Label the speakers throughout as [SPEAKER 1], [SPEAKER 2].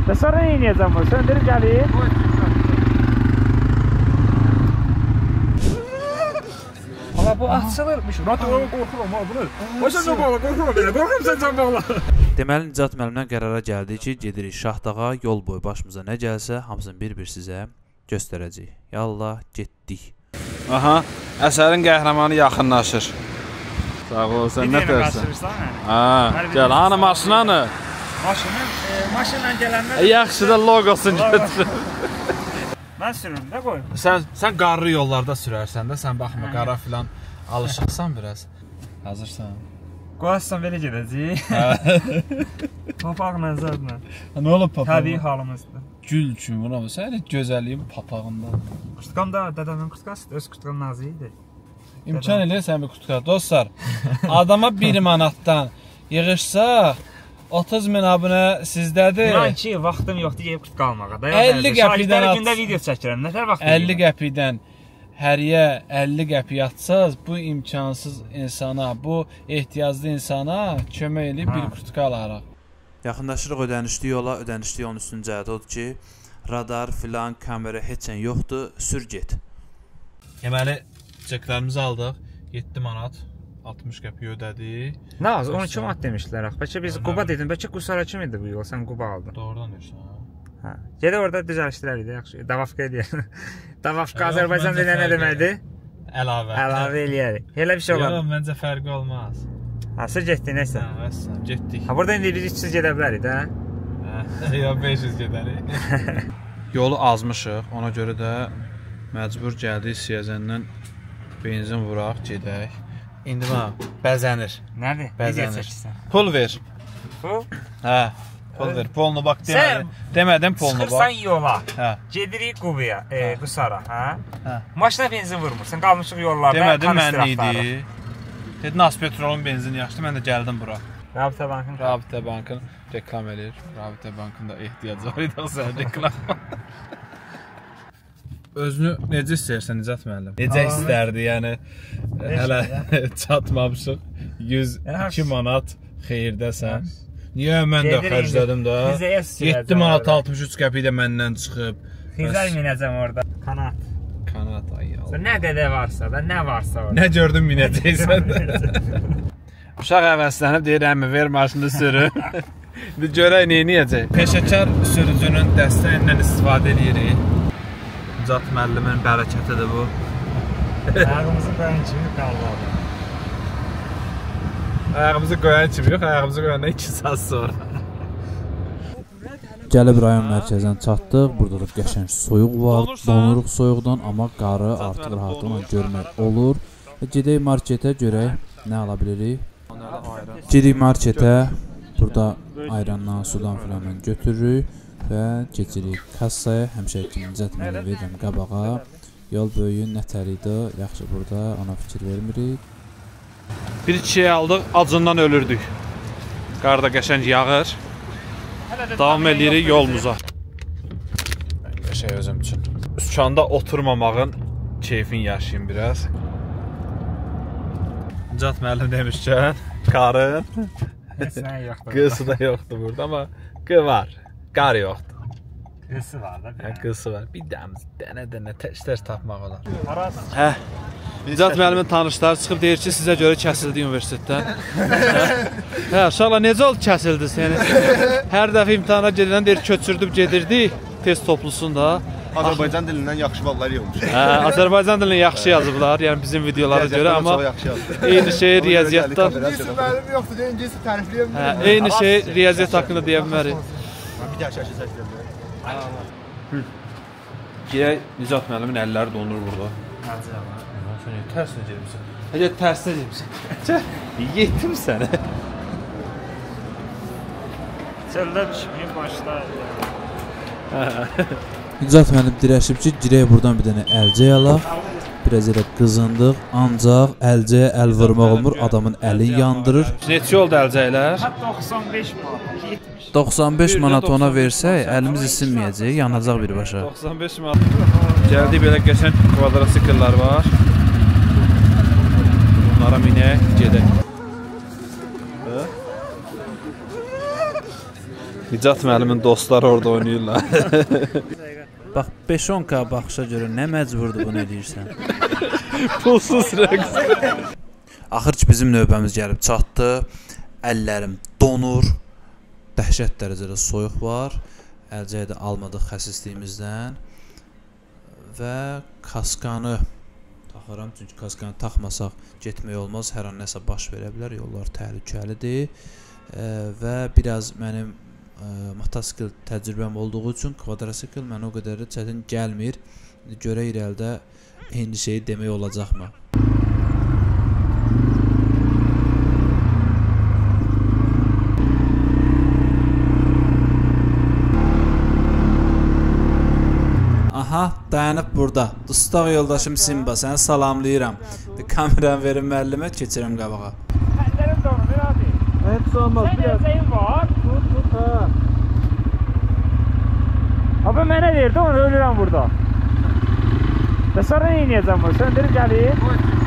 [SPEAKER 1] Və sonra nə edəcəm bu? Söndürüb gəlir. Ama bu açılırmış.
[SPEAKER 2] Qorxuram ha bunu. Başa can bağla, qorxuram belə. Qorxuram sən can bağla.
[SPEAKER 3] Deməli Nicat müəllimdən qərara gəldik ki, gedirik Şahdağa, yol boyu başımıza nə gəlsə, hamısını bir-bir sizə göstərəcəyik. Yallah, getdik.
[SPEAKER 4] Aha, əsərin qəhrəmanı yaxınlaşır. Sağ ol, sən nə tərsən? Ha, gəl, hanı maşınanı?
[SPEAKER 1] Maşınla gələnlər...
[SPEAKER 4] Yaxşı da loqosunu götür.
[SPEAKER 1] Mən sürürüm də qoy.
[SPEAKER 4] Sən qarlı yollarda sürərsən də, sən baxma, qara filan alışıqsan biraz. Hazırsan?
[SPEAKER 1] Qoyarsan belə gedəcəyik. Papaqla zadla.
[SPEAKER 4] Nə olub papaq?
[SPEAKER 1] Təbii halımızdır.
[SPEAKER 4] Gül üçün, buna sən gözəlliyin papağından.
[SPEAKER 1] Kurtkam da dədəmin kurtkası, öz kurtkam nazı idi.
[SPEAKER 4] İmkan eləyir sən bir kurtka. Dostlar, adama 1 manatdan yığışsa 30.000 abunə sizdədir.
[SPEAKER 1] İnan ki, vaxtım yoxdur gəlib kurtka almağa.
[SPEAKER 4] 50 qəpikdən at.
[SPEAKER 1] Gündə video çəkirəm. Nətər vaxt
[SPEAKER 4] 50 qəpikdən həriyə 50 qəpik atsaz, bu imkansız insana, bu ehtiyaclı insana kömək eləyib bir kurtka alaraq.
[SPEAKER 3] Yaxınlaşırıq ödənişli yola, ödənişli yolun üstün cəhəti odur ki, radar filan, kamera heç ən yoxdur, sür get.
[SPEAKER 4] Deməli, çeklərimizi aldıq, 7 manat. 60 qəpik ödədik.
[SPEAKER 1] Nə az, 12 manat demişdilər axı. Bəlkə biz Quba dedim, bəlkə Qusara kim idi bu yol, sən Quba aldın.
[SPEAKER 4] Doğrudan deyirsən,
[SPEAKER 1] hə? Gədə orada düzəlişdirərik də, yaxşı. Davafqa eləyək. Davafqa Azərbaycan dilində nə deməkdir?
[SPEAKER 4] Əlavə.
[SPEAKER 1] Əlavə eləyərik. Elə bir şey olar.
[SPEAKER 4] Yox, məncə fərqi olmaz.
[SPEAKER 1] Hasır getdik, neysə.
[SPEAKER 4] Hə, vəssalam, getdik.
[SPEAKER 1] Ha, burada indi biz 300 gedə bilərik də.
[SPEAKER 4] Yox, 500 gedərik. Yolu azmışıq, ona görə də məcbur gəldik Siyəzəndən benzin vuraq, gedək. İndi mənə bəzənir.
[SPEAKER 1] Nədir?
[SPEAKER 4] Bəzənir. Pul ver.
[SPEAKER 1] Pul?
[SPEAKER 4] Hə, pul ver. Pulunu bax demədim pulunu bax.
[SPEAKER 1] Çıxırsan yola.
[SPEAKER 4] Hə.
[SPEAKER 1] Gedirik Qubaya, Qusara, hə? Hə. Maşına benzin vurmursan, qalmışıq yollarda.
[SPEAKER 4] Demədim mən idi. Dedin Aspetrolun benzini yaxşıdır, mən də gəldim bura.
[SPEAKER 1] Rabitə Bankın.
[SPEAKER 4] Rabitə Bankın reklam edir. Rabitə Bankın da ehtiyacı var idi sən reklam. Özünü necə istəyirsən Nicat müəllim? Necə istərdi, yəni hələ çatmamışıq. 102 manat xeyirdəsən. Niyə mən də xərclədim də? 7 manat 63 qəpik də məndən çıxıb.
[SPEAKER 1] Xizər minəcəm orada. Kanat.
[SPEAKER 4] Kanat ay Allah.
[SPEAKER 1] Nə qədər varsa da, nə varsa orada.
[SPEAKER 4] Nə gördün minəcəksən də. Uşaq həvəslənib deyir, əmi ver maşını sürün. Bir görək neyniyəcək? Peşəkar sürücünün dəstəyindən istifadə edirik. Nicat müəllimin bərəkətidir bu.
[SPEAKER 1] Ayağımızı qoyan kimi qalmadı.
[SPEAKER 4] Ayağımızı qoyan kimi yox, ayağımızı qoyandan 2 saat sonra.
[SPEAKER 3] Gəlib rayon mərkəzindən çatdıq. Burada da qəşəng soyuq var. Donuruq soyuqdan, amma qarı artıq rahatlıqla görmək olur. Gedək marketə görək nə ala bilirik. Gedək marketə. Burada ayrandan, sudan filan götürürük. Və keçirik kassaya, həmişə Nicat müəllim verirəm qabağa. Yol böyüyü nətər idi, yaxşı burada, ona fikir vermirik.
[SPEAKER 4] Bir çiçək aldıq, acından ölürdük. Qar da qəşəng yağır. Davam edirik yolumuza. Qəşəng özüm üçün. Dükkanda oturmamağın keyfini yaşayayım biraz. Nicat müəllim demişkən, qarın qısı da yoxdur burada, amma qı var. Qar yoxdur.
[SPEAKER 1] Qısı var da.
[SPEAKER 4] Qısı var. Bir dənə tək tapmaq olar. Hə. Nicat müəllimin tanışları çıxıb deyir ki, sizə görə kəsildi universitetdən. Hə, uşaqlar necə oldu kəsildiniz? Yəni hər dəfə imtahana gedirən deyir köçürdüb gedirdik test toplusunda.
[SPEAKER 2] Azərbaycan dilindən yaxşı ballar yığılmış.
[SPEAKER 4] Hə, Azərbaycan dilini yaxşı yazıblar, yəni bizim videolara görə, amma eyni şey riyaziyyatdan.
[SPEAKER 2] İngilis müəllimi yoxdur, İngilis tərifləyəm.
[SPEAKER 4] Hə, eyni şey riyaziyyat haqqında deyə bilmərik.
[SPEAKER 2] Bir daha şəkil çəkdirəm.
[SPEAKER 4] Girək, Nicat müəllimin əlləri donur burada. Sən tərslə gəlmişsən. Hələ tərslə gəlmişsən. Yetim sənə.
[SPEAKER 1] Çöldə düşməyib başda.
[SPEAKER 3] Nicat müəllim dirəşib ki, girək buradan bir dənə əlcək alaq. Biraz elə qızındıq, ancaq əlcəyə əl vurmaq olmur, adamın əlini yandırır.
[SPEAKER 4] Neçə oldu əlcəklər?
[SPEAKER 1] 95 manat, 70.
[SPEAKER 3] 95 manat ona versək, əlimiz isinməyəcək, yanacaq birbaşa.
[SPEAKER 4] 95 manat. Gəldik, belə qəşəng kvadrotsikllər var. Bunlara minək, gedək. Nicat müəllimin dostları orada oynayırlar.
[SPEAKER 3] Bax 5-10k baxışa görə nə məcburdur bunu eləyirsən?
[SPEAKER 4] Pulsuz rəqs.
[SPEAKER 3] Axır ki bizim növbəmiz gəlib çatdı. Əllərim donur. Dəhşət dərəcədə soyuq var. Əlcəkdə almadıq xəsisliyimizdən. Və kaskanı taxıram, çünki kaskanı taxmasaq getmək olmaz. Hər an nəsə baş verə bilər, yollar təhlükəlidir. Və biraz mənim motosikl təcrübəm olduğu üçün kvadrosikl mənə o qədər də çətin gəlmir. Görək irəlidə eyni şeyi demək olacaqmı? Aha, dayanıb burada. Dustaq yoldaşım Simba, səni salamlayıram. Kameranı verin müəllimə, keçirəm qabağa.
[SPEAKER 1] Əllərim donur, hadi.
[SPEAKER 4] Hep olmaz.
[SPEAKER 1] Sən əlcəyin var.
[SPEAKER 4] Tut, ha.
[SPEAKER 1] Abi mənə verdi, onu ölürəm burada. Və sonra nə edəcəm bu? Söndürüb gəlir.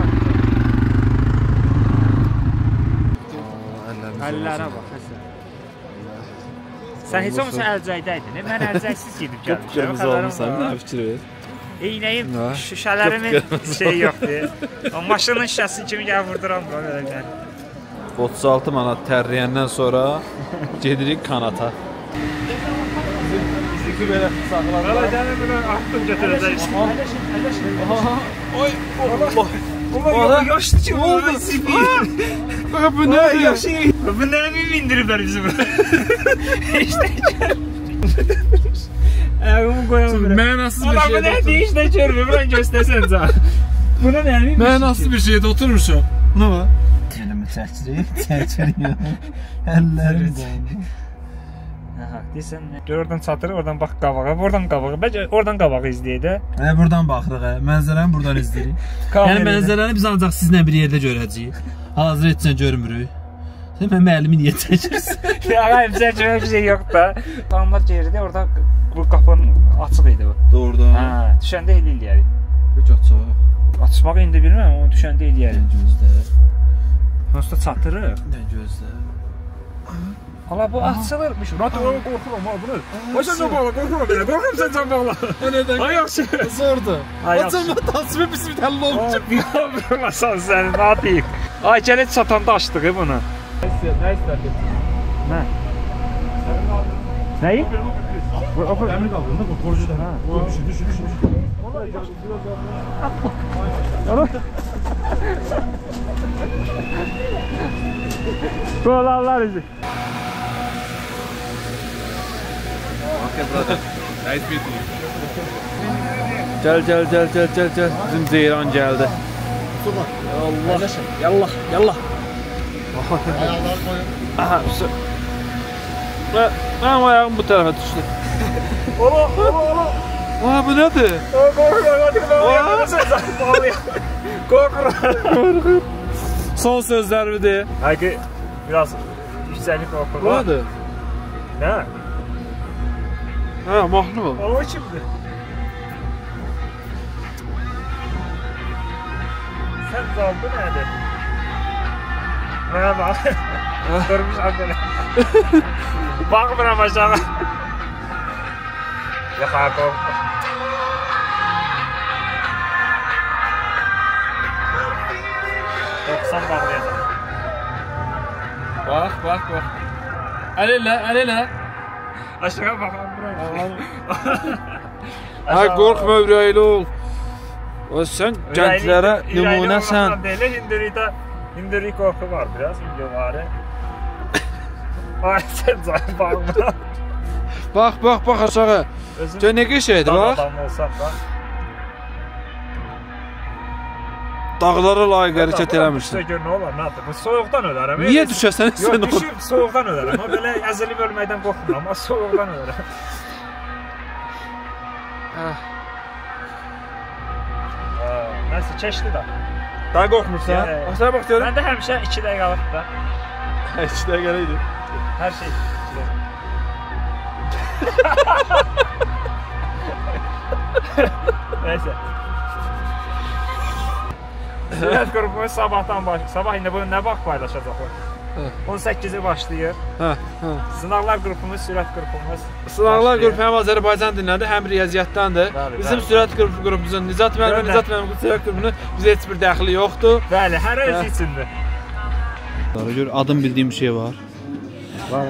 [SPEAKER 1] Əllərə bax. Sən heç olmasa əlcəkdəydin. Mən əlcəksiz gedib gəlmişəm.
[SPEAKER 4] Qıpqırmızı olmuşsan, nə fikir ver.
[SPEAKER 1] Eynəyim, şüşələrimin şey yoxdur. O maşının şüşəsi kimi gəl vurduram.
[SPEAKER 4] 36 manat tərləyəndən sonra gedirik kanata. Bizi belə saxlar.
[SPEAKER 1] Valla səni bunu atdım götürəcək.
[SPEAKER 4] Oy, Allah.
[SPEAKER 1] Ulan yaşlı ki,
[SPEAKER 4] ne oldu?
[SPEAKER 1] Bu ne yaşlı? Bu ne mi bindiriblər bizi burada? İşte ayağımı koyamam buraya.
[SPEAKER 4] Mənasız bir
[SPEAKER 1] şeydə. Ulan bu ne işte görmüyor, buran göstərsən can. Buna ne mi?
[SPEAKER 4] Mənasız bir şeydə oturmuşum. Ne var?
[SPEAKER 5] Elimi çəkiriyor. Əllərim dondu.
[SPEAKER 1] Aha, deyirsən nə? Oradan çatır, oradan bax qabağa, oradan qabağa. Bəlkə oradan qabağı izləyək də.
[SPEAKER 5] Buradan baxırıq, mənzərəni buradan izləyirik. Yəni mənzərəni biz ancaq sizlə bir yerdə görəcəyik. Hazır etsən görmürük. Sən mənim əlimi niyə çəkirsən?
[SPEAKER 1] Ya bizə görmək bir şey yoxdur da. Adamlar geridə, orada bu qapının açıq idi bu.
[SPEAKER 5] Doğrudan.
[SPEAKER 1] Hə, düşəndə elə eləyərik.
[SPEAKER 5] Peki açıq.
[SPEAKER 1] Açmağı indi bilmirəm, amma düşəndə eləyərik.
[SPEAKER 5] Gözlə.
[SPEAKER 1] Prosta çatırıq.
[SPEAKER 5] Nə gözlə.
[SPEAKER 1] Hala bu açılırmış.
[SPEAKER 2] Murat oğlum qorxuram ha bunu. Başa nə bağla, qorxuram belə. Qorxuram sən can bağla.
[SPEAKER 5] O nədən?
[SPEAKER 2] Ay yaxşı.
[SPEAKER 5] Zordu.
[SPEAKER 1] Ay
[SPEAKER 5] O zaman tasvir bizim təll olacaq.
[SPEAKER 1] Bilməsən sən, nə deyik. Ay gələ çatanda açdıq bunu.
[SPEAKER 2] Nə istərdin?
[SPEAKER 1] Nə? Nəyi?
[SPEAKER 2] Oxu əmin qaldın da bu borcuda. Ha. Düşün.
[SPEAKER 1] Qolarlar bizi.
[SPEAKER 4] Okay brother. Nice meeting you. Gel. Bizim Ceyran geldi.
[SPEAKER 5] Allah. Yallah.
[SPEAKER 4] Aha. Ben ayağım bu tarafa düştü.
[SPEAKER 1] Ola.
[SPEAKER 4] Aa bu nedir?
[SPEAKER 1] Korkuram.
[SPEAKER 4] Son sözlerimi de.
[SPEAKER 1] Hayki biraz yüksəklik korku
[SPEAKER 4] Bu
[SPEAKER 1] var.
[SPEAKER 4] nedir?
[SPEAKER 1] Nə?
[SPEAKER 4] Ha mahnum.
[SPEAKER 1] O kimdir? Sən zaldı nədir? Mənə bax. Durmuşam belə. Baxmıram aşağı. Yox, korkma. Doksan bağlayacaq.
[SPEAKER 4] Bak. Ələ.
[SPEAKER 1] Aşağı baxam buraya.
[SPEAKER 4] Ay qorxma ürəkli ol. O sən gənclərə nümunəsən.
[SPEAKER 1] Hinduri korku var biraz, videoları. Ay sen zaten bağlı.
[SPEAKER 4] Bak aşağı. Gör ne qəşəngdir bax.
[SPEAKER 1] Adam olsam da.
[SPEAKER 4] Dağlara layiq hərəkət eləmirsən.
[SPEAKER 1] Gör nə olar, nə yapır? Bu soyuqdan ölərəm.
[SPEAKER 4] Niyə düşəsən sən
[SPEAKER 1] Yox,
[SPEAKER 4] o?
[SPEAKER 1] düşüb soyuqdan ölərəm. Amma belə əzəlib ölməkdən qorxmuram, amma soyuqdan ölərəm. Nəsə, keçdi da.
[SPEAKER 4] Daha qorxmursan? Aşağı bax görüm.
[SPEAKER 1] Məndə həmişə 2 dəqiqə qalıb da.
[SPEAKER 4] 2 dəqiqə idi.
[SPEAKER 1] Hər şey 2 dəqiqə. Neyse. Sürət qrupu sabahdan başlayır. Sabah indi bunu nə vaxt paylaşacaqlar? 18-i başlayır. Sınaqlar qrupumuz, sürət qrupumuz.
[SPEAKER 4] Sınaqlar qrupu həm Azərbaycan dilindən, həm riyaziyyatdandır. Bizim sürət qrupumuzun Nicat müəllim sürət qrupunun bizə heç bir dəxli yoxdur.
[SPEAKER 1] Bəli, hər özü içindir.
[SPEAKER 4] Gör, adım bildiyim şey var.
[SPEAKER 1] Var.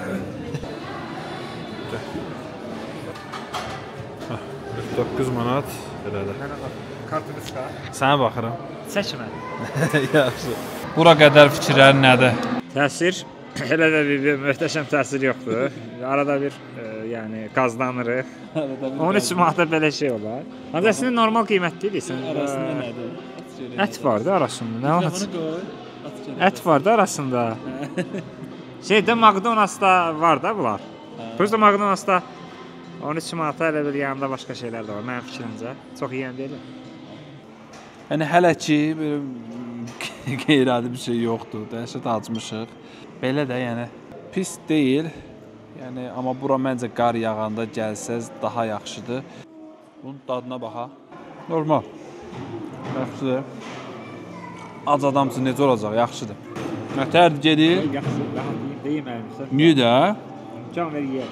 [SPEAKER 4] 9 manat belədir.
[SPEAKER 1] Kartını çıxar.
[SPEAKER 4] Sənə baxıram.
[SPEAKER 1] Çəkmə.
[SPEAKER 4] Yaxşı. Bura qədər fikirlərin nədir?
[SPEAKER 1] Təsir elə də bir möhtəşəm təsir yoxdur. Arada bir yəni qazlanırıq. 13 manata belə şey olar. Ancaq əslində normal qiymətlidir.
[SPEAKER 5] Arasında nədir?
[SPEAKER 1] Ət var da arasında. Nə var? Ət var da arasında. Şeydə McDonald's-da var da bunlar. Prosta McDonald's-da 13 manata elə bir yanında başqa şeylər də var. Mənim fikrimcə çox yeyən deyil.
[SPEAKER 4] Yəni hələ ki belə qeyri-adi bir şey yoxdur. Dəhşət acmışıq. Belə də yəni pis deyil. Yəni amma bura məncə qar yağanda gəlsəz daha yaxşıdır. Bunun dadına baxa. Normal. Yaxşıdır. Ac adam üçün necə olacaq? Yaxşıdır. Nətərdir gedir?
[SPEAKER 1] Yaxşı, deyim əlimizə.
[SPEAKER 4] Niyə də?
[SPEAKER 1] İmkan ver yeyək.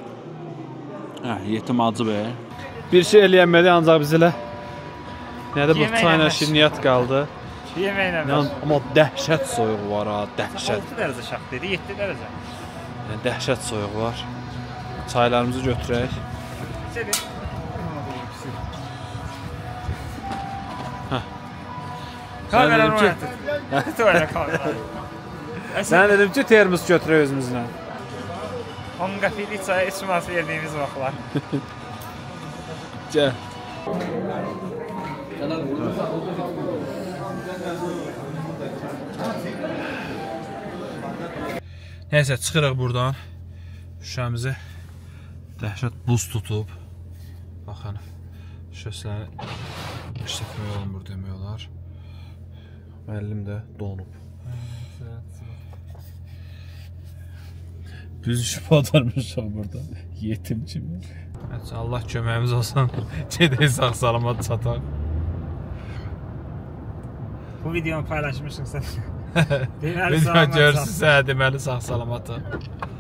[SPEAKER 4] Yetim acı be. Bir şey eləyənməli ancaq biz elə. Nədə bu çayla şirniyyat qaldı.
[SPEAKER 1] Yeməklə.
[SPEAKER 4] Amma dəhşət soyuq var ha, dəhşət.
[SPEAKER 1] 6 dərəcə şax dedi, 7 dərəcə.
[SPEAKER 4] Yəni dəhşət soyuq var. Çaylarımızı götürək.
[SPEAKER 1] Çədir. Kamera royatı. Tuvalet kamera.
[SPEAKER 4] Sən dedim ki, termos götürək özümüzlə.
[SPEAKER 1] 10 qəpiklik çaya içməsi verdiyimiz vaxtlar.
[SPEAKER 4] Gəl. Nəysə, çıxırıq buradan. Şüşəmizi dəhşət buz tutub. Baxın, şüşələri işlətmək olmur demək olar. Müəllim də donub. Düz işib atarmışıq burada. Yetim kimi. Allah köməyimiz olsun. Gedək sağ salamat çataq.
[SPEAKER 1] Bu videonu paylaşmışsın sən.
[SPEAKER 4] Video görürsünüz, deməli sağ salamatı.